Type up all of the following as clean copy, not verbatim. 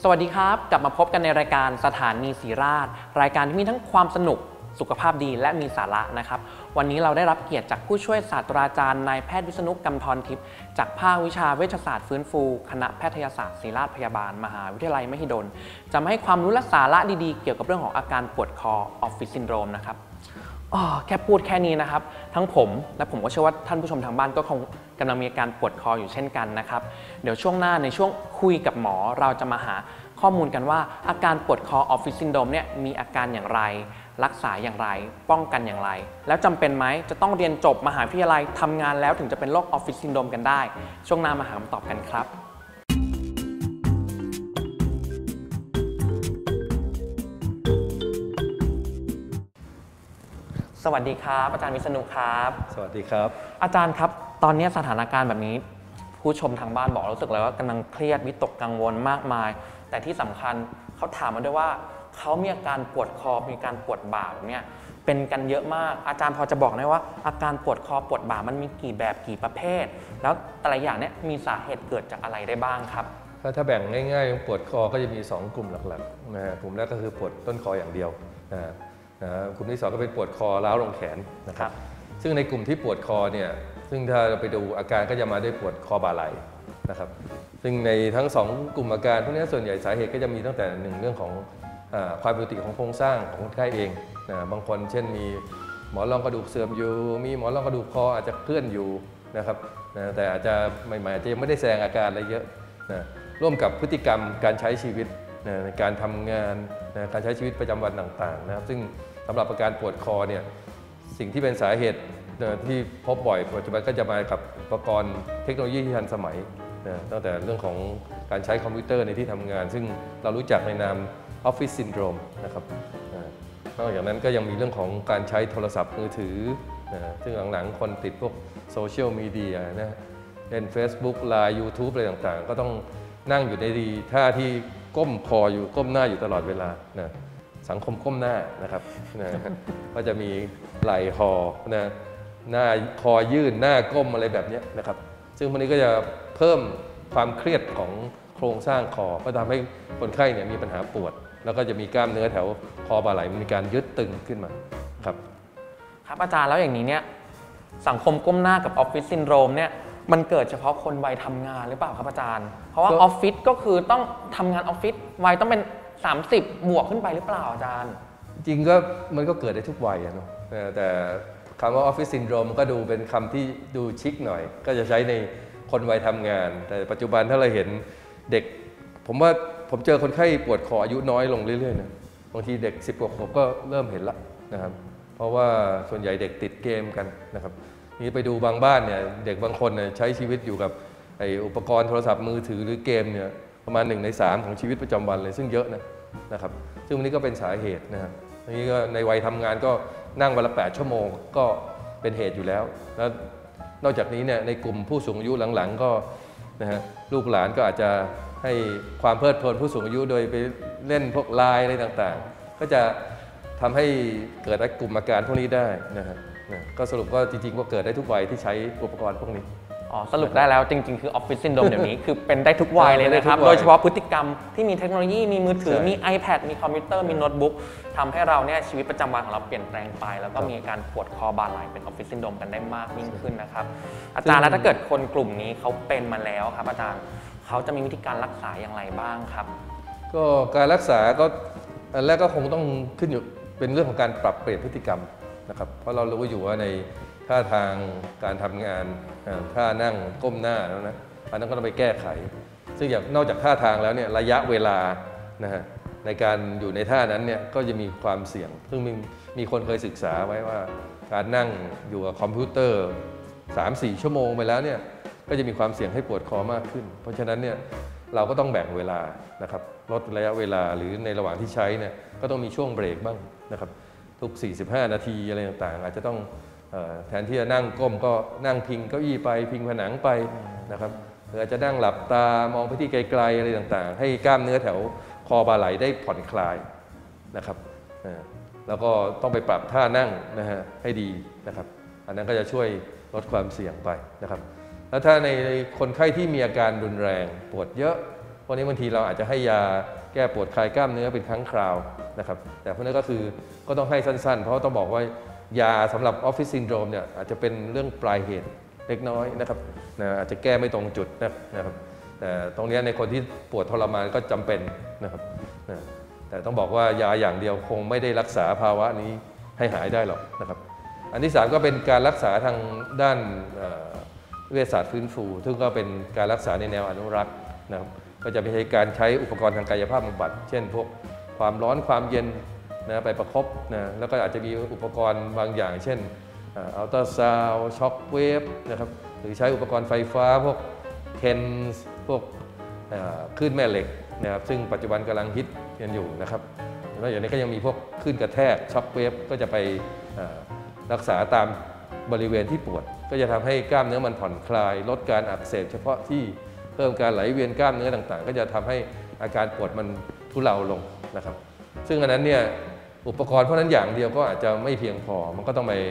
สวัสดีครับกลับมาพบกันในรายการสถานีศรีราชรายการที่มีทั้งความสนุกสุขภาพดีและมีสาระนะครับวันนี้เราได้รับเกียรติจากผู้ช่วยศาสตราจารย์นายแพทย์วิษณุ กำธรทิพย์จากภาควิชาเวชศาสตร์ฟื้นฟูคณะแพทยศาสตร์ศิริราชพยาบาลมหาวิทยาลัยมหิดลจะมาให้ความรู้และสาระดีๆเกี่ยวกับเรื่องของอาการปวดคอออฟฟิศซินโดรมนะครับแค่พูดแค่นี้นะครับทั้งผมและผมก็เชื่อว่าท่านผู้ชมทางบ้านก็คงกำลังมีอาการปวดคออยู่เช่นกันนะครับเดี๋ยวช่วงหน้าในช่วงคุยกับหมอเราจะมาหาข้อมูลกันว่าอาการปวดคอออฟฟิศซินโดรมเนี่ยมีอาการอย่างไรรักษาอย่างไรป้องกันอย่างไรแล้วจำเป็นไหมจะต้องเรียนจบมหาวิทยาลัยทำงานแล้วถึงจะเป็นโรคออฟฟิศซินโดรมกันได้ช่วงหน้ามาหาคำตอบกันครับสวัสดีครับอาจารย์วิษณุครับสวัสดีครับอาจารย์ครับตอนนี้สถานการณ์แบบนี้ผู้ชมทางบ้านบอกรู้สึกเลยว่ากำลังเครียดวิตกกังวลมากมายแต่ที่สำคัญเขาถามมาด้วยว่าเขามีอาการปวดคอมีการปวดบ่าแบบนี้เป็นกันเยอะมากอาจารย์พอจะบอกได้ว่าอาการปวดคอปวดบ่ามันมีกี่แบบกี่ประเภทแล้วแต่ละอย่างนี้มีสาเหตุเกิดจากอะไรได้บ้างครับถ้าแบ่งง่ายๆปวดคอก็จะมี2กลุ่มหลักๆนะกลุ่มแรกก็คือปวดต้นคออย่างเดียวกลุ่มที่2ก็เป็นปวดคอร้าวลงแขนนะครับซึ่งในกลุ่มที่ปวดคอเนี่ยซึ่งถ้าเราไปดูอาการก็จะมาด้วยปวดคอบ่าไหล่นะครับซึ่งในทั้ง2กลุ่มอาการพวกนี้ส่วนใหญ่สาเหตุก็จะมีตั้งแต่1เรื่องของความผิดปกติของโครงสร้างของคนไข้เองบางคนเช่นมีหมอนรองกระดูกเสื่อมอยู่มีหมอนรองกระดูกคออาจจะเคลื่อนอยู่นะครับแต่อาจจะใหม่ๆอาจจะยังไม่ได้แสดงอาการอะไรเยอะร่วมกับพฤติกรรมการใช้ชีวิตในการทำงานการใช้ชีวิตประจำวันต่างๆนะครับซึ่งสำหรับอาการปวดคอเนี่ยสิ่งที่เป็นสาเหตุที่พบบ่อยปัจจุบันก็จะมากับอุปกรณ์เทคโนโลยีที่ทันสมัยตั้งแต่เรื่องของการใช้คอมพิวเตอร์ในที่ทำงานซึ่งเรารู้จักในนามออฟฟิศซินโดรมนะครับนอกจากนั้นก็ยังมีเรื่องของการใช้โทรศัพท์มือถือซึ่งหลังๆคนติดพวกโซเชียลมีเดียเล่น Facebook Line YouTube อะไรต่างๆก็ต้องนั่งอยู่ในท่าที่ก้มคออยู่ก้มหน้าอยู่ตลอดเวลาสังคมก้มหน้านะครับก็จะมีไหล่คอหน้าคอยื่นหน้าก้มอะไรแบบนี้นะครับซึ่งพวกนี้ก็จะเพิ่มความเครียดของโครงสร้างคอก็ทำให้คนไข้เนี่ยมีปัญหาปวดแล้วก็จะมีกล้ามเนื้อแถวคอบ่าไหล่มีการยึดตึงขึ้นมาครับอาจารย์แล้วอย่างนี้เนี่ยสังคมก้มหน้ากับออฟฟิศซินโดรมเนี่ยมันเกิดเฉพาะคนวัยทำงานหรือเปล่าครับอาจารย์เพราะว่าออฟฟิศก็คือต้องทำงานออฟฟิศวัยต้องเป็น30บวกขึ้นไปหรือเปล่าอาจารย์จริงก็มันก็เกิดได้ทุกวัยเนาะแต่คำว่าออฟฟิศซินโดรมก็ดูเป็นคำที่ดูชิคหน่อยก็จะใช้ในคนวัยทำงานแต่ปัจจุบันถ้าเราเห็นเด็กผมเจอคนไข้ปวดคออายุน้อยลงเรื่อยๆนะบางทีเด็ก10 กว่าขวบก็เริ่มเห็นละนะครับเพราะว่าส่วนใหญ่เด็กติดเกมกันนะครับนี่ไปดูบางบ้านเนี่ยเด็กบางคนเนี่ยใช้ชีวิตอยู่กับอุปกรณ์โทรศัพท์มือถือหรือเกมเนี่ยประมาณ1 ใน 3ของชีวิตประจำวันเลยซึ่งเยอะนะครับซึ่งวันนี้ก็เป็นสาเหตุนะครับนี่ก็ในวัยทำงานก็นั่งวันละ8 ชั่วโมงก็เป็นเหตุอยู่แล้วนอกจากนี้เนี่ยในกลุ่มผู้สูงอายุหลังๆก็ลูกหลานก็อาจจะให้ความเพลิดเพลินผู้สูงอายุโดยไปเล่นพวกไลน์อะไรต่างๆก็จะทำให้เกิดกลุ่มอาการพวกนี้ได้นะครับก็สรุปว่าจริงๆก็เกิดได้ทุกวัยที่ใช้อุปกรณ์พวกนี้สรุปได้แล้วจริงๆคือออฟฟิศซินโดรมเดี๋ยวนี้คือเป็นได้ทุกวัยเลยนะครับโดยเฉพาะพฤติกรรมที่มีเทคโนโลยีมีมือถือมี iPad มีคอมพิวเตอร์มีโน้ตบุ๊กทำให้เราเนี่ยชีวิตประจำวันของเราเปลี่ยนแปลงไปแล้วก็มีการปวดคอบ่าไหล่เป็นออฟฟิศซินโดรมกันได้มากยิ่งขึ้นนะครับอาจารย์แล้วถ้าเกิดคนกลุ่มนี้เขาเป็นมาแล้วครับอาจารย์เขาจะมีวิธีการรักษาอย่างไรบ้างครับก็การรักษาก็อันแรกก็คงต้องขึ้นอยู่เป็นเรื่องของการปรับเปลี่ยนพฤติกรรมนะครับเพราะเรารู้อยู่ว่าในท่าทางการทำงานท่านั่งก้มหน้าแล้วนะอันนั้นก็ต้องไปแก้ไขซึ่งนอกจากท่าทางแล้วเนี่ยระยะเวลาในการอยู่ในท่านั้นเนี่ยก็จะมีความเสี่ยงซึ่งมีคนเคยศึกษาไว้ว่าการนั่งอยู่กับคอมพิวเตอร์ 3-4 ชั่วโมงไปแล้วเนี่ยก็จะมีความเสี่ยงให้ปวดคอมากขึ้นเพราะฉะนั้นเนี่ยเราก็ต้องแบ่งเวลานะครับลดระยะเวลาหรือในระหว่างที่ใช้เนี่ยก็ต้องมีช่วงเบรกบ้างนะครับทุก45 นาทีอะไรต่างๆอาจจะต้องแทนที่จะนั่งก้มก็นั่งพิงเก้าอี้ไปพิงผนังไปนะครับหรืออาจจะนั่งหลับตามองไปที่ไกลๆอะไรต่างๆให้กล้ามเนื้อแถวคอบ่าไหล่ได้ผ่อนคลายนะครับแล้วก็ต้องไปปรับท่านั่งให้ดีนะครับอันนั้นก็จะช่วยลดความเสี่ยงไปนะครับแล้วถ้าในคนไข้ที่มีอาการรุนแรงปวดเยอะราะนี้บางทีเราอาจจะให้ยาแก้ปวดคลายกล้ามเนื้อเป็นครั้งคราวนะครับแต่พวกนั้นก็คือก็ต้องให้สั้นๆเพราะต้องบอกว่ายาสำหรับออฟฟิศซินโดรมเนี่ยอาจจะเป็นเรื่องปลายเหตุเล็กน้อยนะครับอาจจะแก้ไม่ตรงจุดนะครับแต่ตรงนี้ในคนที่ปวดทรมานก็จำเป็นนะครับแต่ต้องบอกว่ายาอย่างเดียวคงไม่ได้รักษาภาวะนี้ให้หายได้หรอกนะครับอันที่3ก็เป็นการรักษาทางด้านเวชศาสตร์ฟื้นฟูซึ่งก็เป็นการรักษาในแนวอนุรักษ์นะครับก็จะเป็นการใช้อุปกรณ์ทางกายภาพบำบัดเช่นพวกความร้อนความเย็นไปประคบแล้วก็อาจจะมีอุปกรณ์บางอย่างเช่นอัลตราซาวด์ช็อคเวฟนะครับหรือใช้อุปกรณ์ไฟฟ้าพวกเคนส์พวกคลื่นแม่เหล็กนะครับซึ่งปัจจุบันกำลังฮิตกันอยู่นะครับแล้วอย่างนี้ก็ยังมีพวกคลื่นกระแทกช็อคเวฟก็จะไปรักษาตามบริเวณที่ปวดก็จะทำให้กล้ามเนื้อมันผ่อนคลายลดการอักเสบเฉพาะที่เพิ่มการไหลเวียนกล้ามเนื้อต่างๆก็จะทำให้อาการปวดมันทุเลาลงนะครับซึ่งอันนั้นเนี่ยอุปกรณ์พวกนั้นอย่างเดียวก็อาจจะไม่เพียงพอมันก็ต้องไป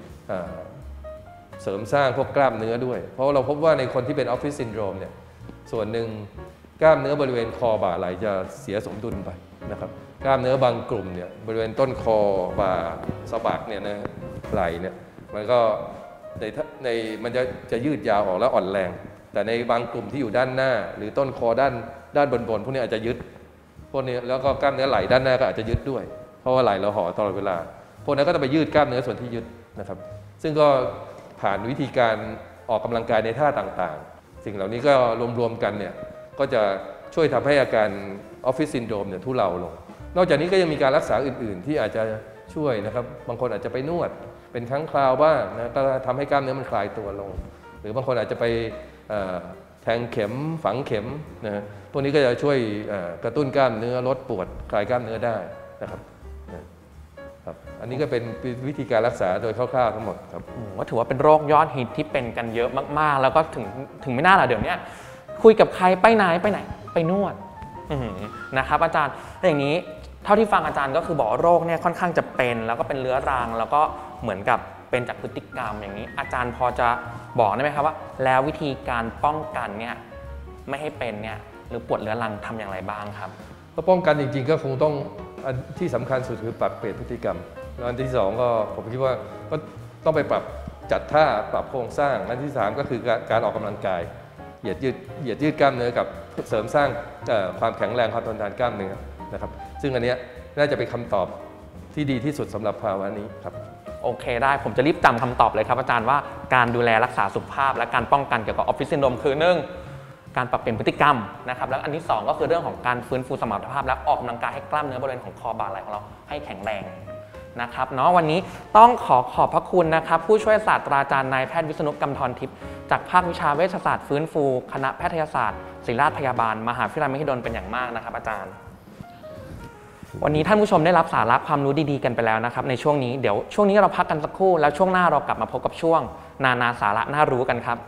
เสริมสร้างพวกกล้ามเนื้อด้วยเพราะเราพบว่าในคนที่เป็นออฟฟิศซินโดรมเนี่ยส่วนหนึ่งกล้ามเนื้อบริเวณคอบ่าไหล่จะเสียสมดุลไปนะครับกล้ามเนื้อบางกลุ่มเนี่ยบริเวณต้นคอบ่าสะบักเนี่ยนะไหล่เนี่ยมันก็มันจะยืดยาวออกแล้วอ่อนแรงแต่ในบางกลุ่มที่อยู่ด้านหน้าหรือต้นคอด้านบนพวกนี้อาจจะยึดพวกนี้แล้วก็กล้ามเนื้อไหล่ด้านหน้าก็อาจจะยึดด้วยเพราะว่าไหล่เราห่อตลอดเวลาพวกนั้นก็จะไปยืดกล้ามเนื้อส่วนที่ยึดนะครับซึ่งก็ผ่านวิธีการออกกำลังกายในท่าต่างๆสิ่งเหล่านี้ก็รวมๆกันเนี่ยก็จะช่วยทำให้อาการออฟฟิศซินโดรมเนี่ยทุเลาลงนอกจากนี้ก็ยังมีการรักษาอื่นๆที่อาจจะช่วยนะครับบางคนอาจจะไปนวดเป็นครั้งคราวบ้างนะก็ทำให้กล้ามเนื้อมันคลายตัวลงหรือบางคนอาจจะไปแทงเข็มฝังเข็มนะพวกนี้ก็จะช่วยกระตุ้นกล้ามเนื้อลดปวดคลายกล้ามเนื้อได้นะครับอันนี้ก็เป็นวิธีการรักษาโดยคร่าวๆทั้งหมดครับก็ถือว่าเป็นโรคยอดฮิตที่เป็นกันเยอะมากๆแล้วก็ถึงไม่น่าหรอกเดี๋ยวนี้คุยกับใครไปไหนไปนวดนะครับอาจารย์แต่อย่างนี้เท่าที่ฟังอาจารย์ก็คือบอกโรคเนี่ยค่อนข้างจะเป็นแล้วก็เป็นเรื้อรังแล้วก็เหมือนกับเป็นจากพฤติกรรมอย่างนี้อาจารย์พอจะบอกได้ไหมครับว่าแล้ววิธีการป้องกันเนี่ยไม่ให้เป็นเนี่ยหรือปวดเรื้อรังทำอย่างไรบ้างครับก็ป้องกันจริงๆก็คงต้องอันที่สำคัญสุดคือปรับเปลี่ยนพฤติกรรมแล้วอันที่2ก็ผมคิดว่าก็ต้องไปปรับจัดท่าปรับโครงสร้างอันที่3ก็คือการออกกำลังกายเหยียดยืดกล้ามเนื้อกับเสริมสร้างความแข็งแรงความทนทานกล้ามเนื้อนะครับซึ่งอันนี้น่าจะเป็นคำตอบที่ดีที่สุดสำหรับภาวะนี้ครับโอเคได้ผมจะรีบจำคำตอบเลยครับอาจารย์ว่าการดูแลรักษาสุขภาพและการป้องกันเกี่ยวกับออฟฟิศซินโดรมคือ1การปรับเปลี่ยนพฤติกรรมนะครับแล้วอันที่2ก็คือเรื่องของการฟื้นฟูสมรรถภาพและออกกำลังกายให้กล้ามเนื้อบริเวณของคอบ่าไหล่ของเราให้แข็งแรงนะครับเนาะวันนี้ต้องขอบพระคุณนะครับผู้ช่วยศาสตราจารย์นายแพทย์วิษณุกำธรทิพย์จากภาควิชาเวชศาสตร์ฟื้นฟูคณะแพทยศาสตร์ศิริราชพยาบาลมหาวิทยาลัยมหิดลเป็นอย่างมากนะครับอาจารย์วันนี้ท่านผู้ชมได้รับสาระความรู้ดีๆกันไปแล้วนะครับในช่วงนี้เดี๋ยวช่วงนี้เราพักกันสักครู่แล้วช่วงหน้าเรากลับมาพบกับช่วงนาสาระน่ารู้กันครับ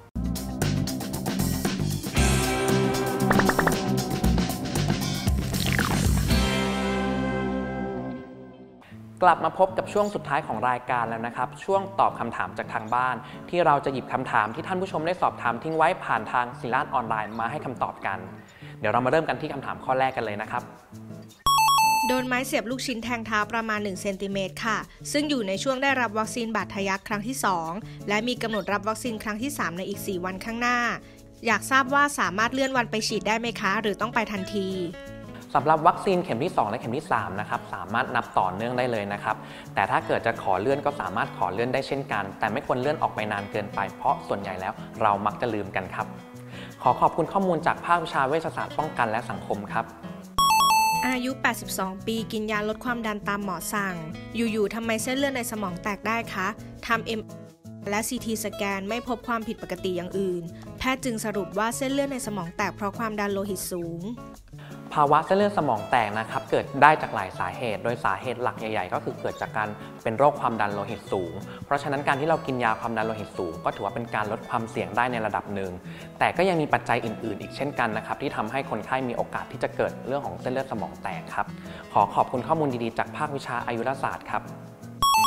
กลับมาพบกับช่วงสุดท้ายของรายการแล้วนะครับช่วงตอบคำถามจากทางบ้านที่เราจะหยิบคำถามที่ท่านผู้ชมได้สอบถามทิ้งไว้ผ่านทางศิริราชออนไลน์มาให้คำตอบกันเดี๋ยวเรามาเริ่มกันที่คำถามข้อแรกกันเลยนะครับโดนไม้เสียบลูกชิ้นแทงเท้าประมาณ1 เซนติเมตรค่ะซึ่งอยู่ในช่วงได้รับวัคซีนบาดทะยักครั้งที่2และมีกำหนดรับวัคซีนครั้งที่3ในอีก4 วันข้างหน้าอยากทราบว่าสามารถเลื่อนวันไปฉีดได้ไหมคะหรือต้องไปทันทีสำหรับวัคซีนเข็มที่2และเข็มที่3นะครับสามารถนับต่อเนื่องได้เลยนะครับแต่ถ้าเกิดจะขอเลื่อนก็สามารถขอเลื่อนได้เช่นกันแต่ไม่ควรเลื่อนออกไปนานเกินไปเพราะส่วนใหญ่แล้วเรามักจะลืมกันครับขอบคุณข้อมูลจากภาควิชาเวชศาสตร์ป้องกันและสังคมครับอายุ82 ปีกินยาลดความดันตามหมอสั่งอยู่ๆทำไมเส้นเลือดในสมองแตกได้คะทำ MRI และ CT สแกนไม่พบความผิดปกติอย่างอื่นแพทย์จึงสรุปว่าเส้นเลือดในสมองแตกเพราะความดันโลหิตสูงภาวะเส้นเลือดสมองแตกนะครับเกิดได้จากหลายสาเหตุโดยสาเหตุหลักใหญ่ๆก็คือเกิดจากการเป็นโรคความดันโลหิตสูงเพราะฉะนั้นการที่เรากินยาความดันโลหิตสูงก็ถือว่าเป็นการลดความเสี่ยงได้ในระดับหนึ่งแต่ก็ยังมีปัจจัยอื่นๆอีกเช่นกันนะครับที่ทำให้คนไข้มีโอกาสที่จะเกิดเรื่องของเส้นเลือดสมองแตกครับขอบคุณข้อมูลดีๆจากภาควิชาอายุรศาสตร์ครับ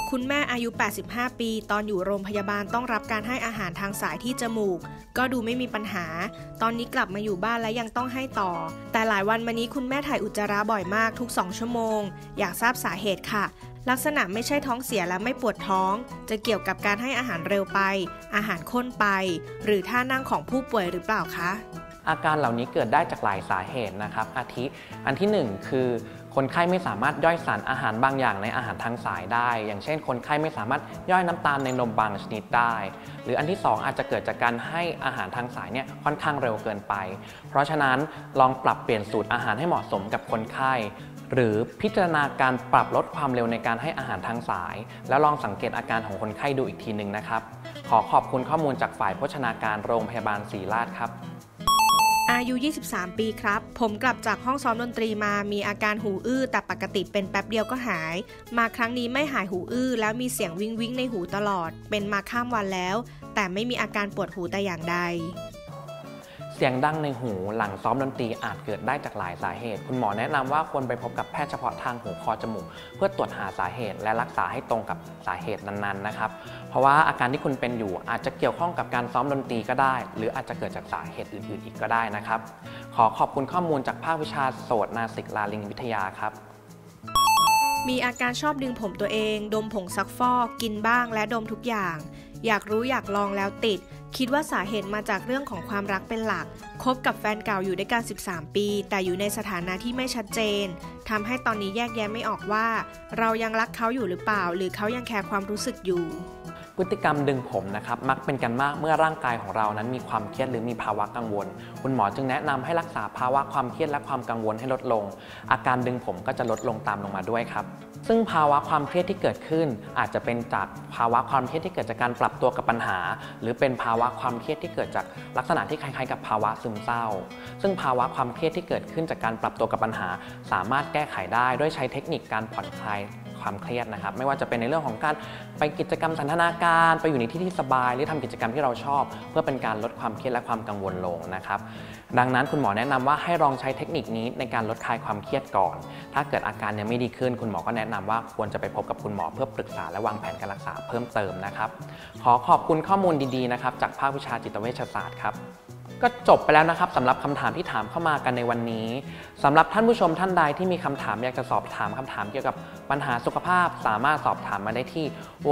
คุณแม่อายุ 85 ปีตอนอยู่โรงพยาบาลต้องรับการให้อาหารทางสายที่จมูกก็ดูไม่มีปัญหาตอนนี้กลับมาอยู่บ้านและยังต้องให้ต่อแต่หลายวันมานี้คุณแม่ถ่ายอุจจาระบ่อยมากทุก2 ชั่วโมงอยากทราบสาเหตุค่ะลักษณะไม่ใช่ท้องเสียและไม่ปวดท้องจะเกี่ยวกับการให้อาหารเร็วไปอาหารข้นไปหรือท่านั่งของผู้ป่วยหรือเปล่าคะอาการเหล่านี้เกิดได้จากหลายสาเหตุนะครับอาทิอันที่1คือคนไข้ไม่สามารถย่อยสารอาหารบางอย่างในอาหารทางสายได้อย่างเช่นคนไข้ไม่สามารถย่อยน้ำตาลในนมบางชนิดได้หรืออันที่2อาจจะเกิดจากการให้อาหารทางสายเนี่ยค่อนข้างเร็วเกินไปเพราะฉะนั้นลองปรับเปลี่ยนสูตรอาหารให้เหมาะสมกับคนไข้หรือพิจารณาการปรับลดความเร็วในการให้อาหารทางสายแล้วลองสังเกตอาการของคนไข้ดูอีกทีนึงนะครับขอขอบคุณข้อมูลจากฝ่ายโภชนาการโรงพยาบาลศรีราชครับอายุ 23 ปีครับผมกลับจากห้องซ้อมดนตรีมามีอาการหูอื้อแต่ปกติเป็นแป๊บเดียวก็หายมาครั้งนี้ไม่หายหูอื้อแล้วมีเสียงวิงวิงในหูตลอดเป็นมาข้ามวันแล้วแต่ไม่มีอาการปวดหูแต่อย่างใดเสียงดังในหูหลังซ้อมดนตรีอาจเกิดได้จากหลายสาเหตุคุณหมอแนะนำว่าควรไปพบกับแพทย์เฉพาะทางหูคอจมูกเพื่อตรวจหาสาเหตุและรักษาให้ตรงกับสาเหตุนั้นๆนะครับเพราะว่าอาการที่คุณเป็นอยู่อาจจะเกี่ยวข้องกับการซ้อมดนตรีก็ได้หรืออาจจะเกิดจากสาเหตุอื่นๆอีกก็ได้นะครับขอขอบคุณข้อมูลจากภาควิชาโสตนาสิกลาลิงวิทยาครับมีอาการชอบดึงผมตัวเองดมผงซักฟอกกินบ้างและดมทุกอย่างอยากรู้อยากลองแล้วติดคิดว่าสาเหตุมาจากเรื่องของความรักเป็นหลักคบกับแฟนเก่าอยู่ด้วยกัน13 ปีแต่อยู่ในสถานะที่ไม่ชัดเจนทำให้ตอนนี้แยกแยะไม่ออกว่าเรายังรักเขาอยู่หรือเปล่าหรือเขายังแคร์ความรู้สึกอยู่พฤติกรรมดึงผมนะครับมักเป็นกันมากเมื่อร่างกายของเรานั้นมีความเครียดหรือมีภาวะกังวลคุณหมอจึงแนะนำให้รักษาภาวะความเครียดและความกังวลให้ลดลงอาการดึงผมก็จะลดลงตามลงมาด้วยครับซึ่งภาวะความเครียดที่เกิดขึ้นอาจจะเป็นจากภาวะความเครียดที่เกิดจากการปรับตัวกับปัญหาหรือเป็นภาวะความเครียดที่เกิดจากลักษณะที่คล้ายๆกับภาวะซึมเศร้าซึ่งภาวะความเครียดที่เกิดขึ้นจากการปรับตัวกับปัญหาสามารถแก้ไขได้ด้วยใช้เทคนิคการผ่อนคลายความเครียดนะครับไม่ว่าจะเป็นในเรื่องของการไปกิจกรรมสันทนาการไปอยู่ในที่ที่สบายหรือทำกิจกรรมที่เราชอบเพื่อเป็นการลดความเครียดและความกังวลลงนะครับดังนั้นคุณหมอแนะนำว่าให้ลองใช้เทคนิคนี้ในการลดคลายความเครียดก่อนถ้าเกิดอาการยังไม่ดีขึ้นคุณหมอก็แนะนำว่าควรจะไปพบกับคุณหมอเพื่อปรึกษาและวางแผนการรักษาเพิ่มเติมนะครับขอขอบคุณข้อมูลดีๆนะครับจากภาควิชาจิตเวชศาสตร์ครับก็จบไปแล้วนะครับสำหรับคำถามที่ถามเข้ามากันในวันนี้สำหรับท่านผู้ชมท่านใดที่มีคำถามอยากจะสอบถามคำถามเกี่ยวกับปัญหาสุขภาพสามารถสอบถามมาได้ที่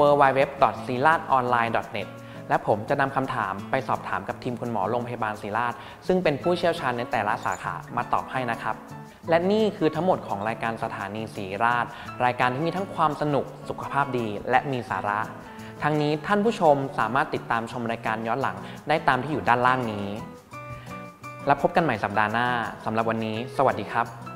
www.silatonline.net และผมจะนำคำถามไปสอบถามกับทีมคุณหมอโรงพยาบาลศรีราชซึ่งเป็นผู้เชี่ยวชาญในแต่ละสาขามาตอบให้นะครับและนี่คือทั้งหมดของรายการสถานีศรีราชรายการที่มีทั้งความสนุกสุขภาพดีและมีสาระทั้งนี้ท่านผู้ชมสามารถติดตามชมรายการย้อนหลังได้ตามที่อยู่ด้านล่างนี้แล้วพบกันใหม่สัปดาห์หน้าสำหรับวันนี้สวัสดีครับ